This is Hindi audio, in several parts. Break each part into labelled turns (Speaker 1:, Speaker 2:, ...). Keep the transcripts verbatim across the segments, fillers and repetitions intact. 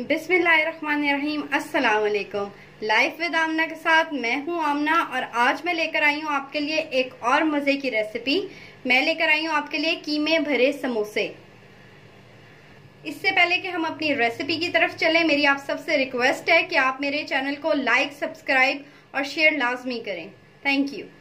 Speaker 1: बिस्मिल्लाहिर्रहमानिर्रहीम। अस्सलाम वालेकुम। लाइफ विद आमना के साथ मैं हूं आमना और आज मैं लेकर आई हूं आपके लिए एक और मजे की रेसिपी। मैं लेकर आई हूं आपके लिए कीमे भरे समोसे। इससे पहले कि हम अपनी रेसिपी की तरफ चलें, मेरी आप सबसे रिक्वेस्ट है कि आप मेरे चैनल को लाइक, सब्सक्राइब और शेयर लाजमी करें। Thank you.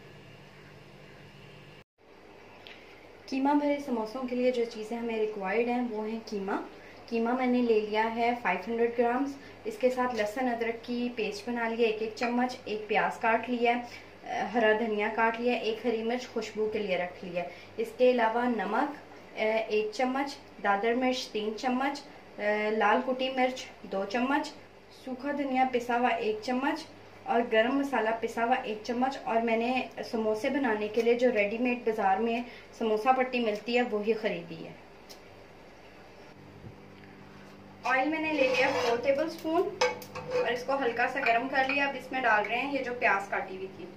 Speaker 1: कीमा भरे समोसों के लिए जो चीज़ें हमें रिक्वायर्ड हैं वो है कीमा। कीमा मैंने ले लिया है पाँच सौ ग्राम्स। इसके साथ लहसुन अदरक की पेस्ट बना लिया एक एक चम्मच, एक प्याज काट लिया, हरा धनिया काट लिया, एक हरी मिर्च खुशबू के लिए रख लिया। इसके अलावा नमक एक चम्मच, दादर मिर्च तीन चम्मच, लाल कुटी मिर्च दो चम्मच, सूखा धनिया पिसा हुआ एक चम्मच और गरम मसाला पिसा हुआ एक चम्मच। और मैंने समोसे बनाने के लिए जो रेडीमेड बाजार में समोसा पट्टी मिलती है वही खरीदी है। ऑयल मैंने ले लिया फोर टेबल स्पून और इसको हल्का सा गर्म कर लिया। अब इसमें डाल रहे हैं ये जो प्याज काटी हुई थी।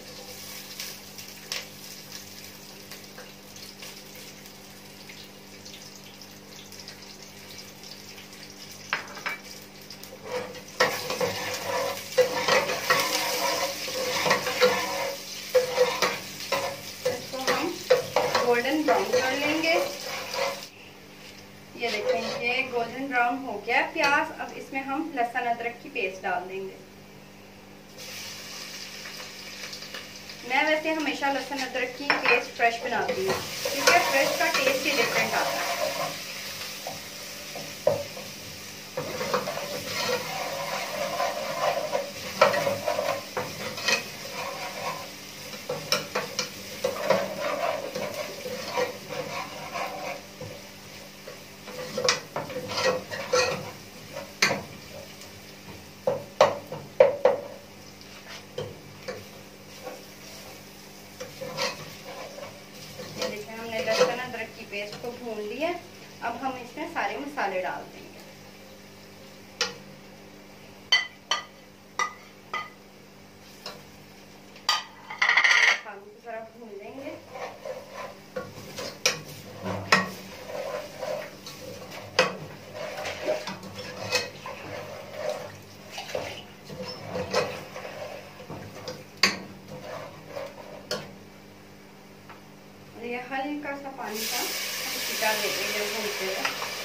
Speaker 1: इसको हम गोल्डन ब्राउन कर लेंगे। ये देखें ये गोल्डन ब्राउन हो गया प्याज। अब इसमें हम लहसुन अदरक की पेस्ट डाल देंगे। मैं वैसे हमेशा लहसुन अदरक की पेस्ट फ्रेश बनाती हूँ क्योंकि फ्रेश का टेस्ट ही डिफरेंट आता है। हमने लहसुन अदरक की पेस्ट को भून लिया। अब हम इसमें सारे मसाले डाल देंगे। मसालों को जरा भून लेंगे। ये हल्का सा पानी का हम छिटा दे देंगे भूनते हुए।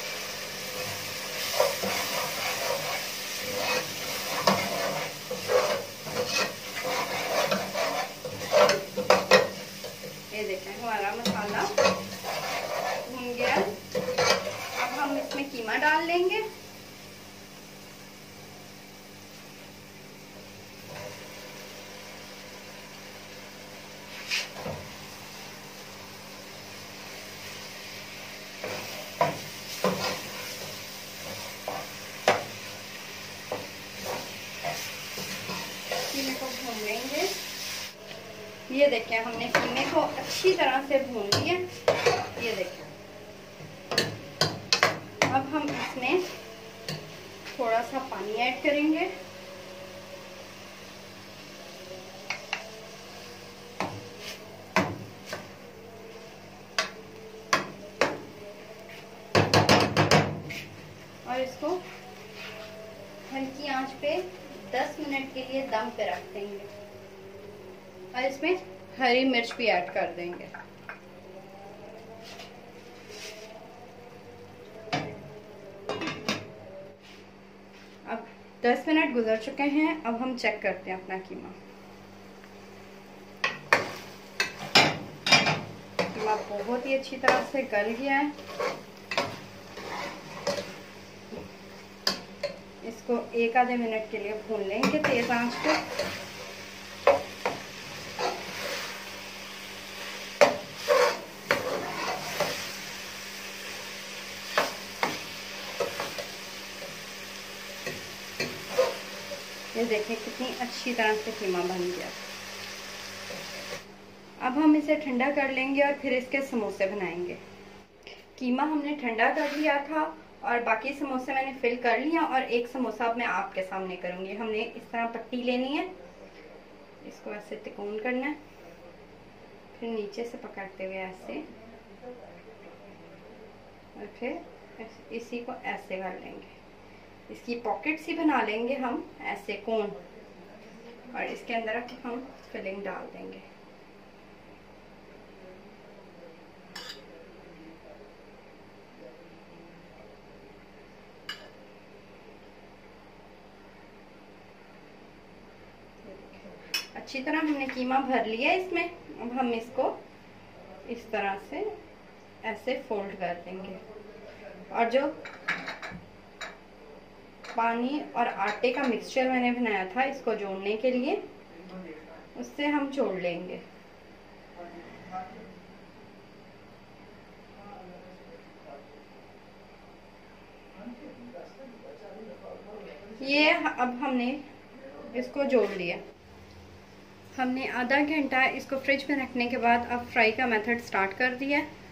Speaker 1: ये देखें हमारा मसाला भून गया। अब हम इसमें कीमा डाल लेंगे। कीमे को भून लेंगे। ये देखें हमने कीमे को अच्छी तरह से भून लिया। ये देखें अब हम इसमें थोड़ा सा पानी ऐड करेंगे। और इसको हल्की आंच पे दस मिनट के लिए दम पे रख देंगे और इसमें हरी मिर्च भी ऐड कर देंगे। अब दस मिनट गुजर चुके हैं। अब हम चेक करते हैं अपना कीमा। कीमा बहुत ही अच्छी तरह से गल गया है। इसको एक आधे मिनट के लिए भून लेंगे तेज आंच पे। ये देखें कितनी अच्छी तरह से कीमा बन गया। अब हम इसे ठंडा कर लेंगे और फिर इसके समोसे बनाएंगे। कीमा हमने ठंडा कर लिया था और बाकी समोसे मैंने फिल कर लिया और एक समोसा अब मैं आपके सामने करूंगी। हमने इस तरह पट्टी लेनी है, इसको ऐसे तिकोन करना है, फिर नीचे से पकड़ते हुए ऐसे और फिर इसी को ऐसे कर लेंगे। इसकी पॉकेट्स ही बना लेंगे हम ऐसे कोन, और इसके अंदर हम फिलिंग डाल देंगे। अच्छी तरह हमने कीमा भर लिया इसमें। अब हम इसको इस तरह से ऐसे फोल्ड कर देंगे, और जो पानी और आटे का मिक्सचर मैंने बनाया था इसको जोड़ने के लिए, उससे हम जोड़ लेंगे। ये अब हमने इसको जोड़ लिया। हमने आधा घंटा इसको फ्रिज में रखने के बाद अब फ्राई का मेथड स्टार्ट कर दिया।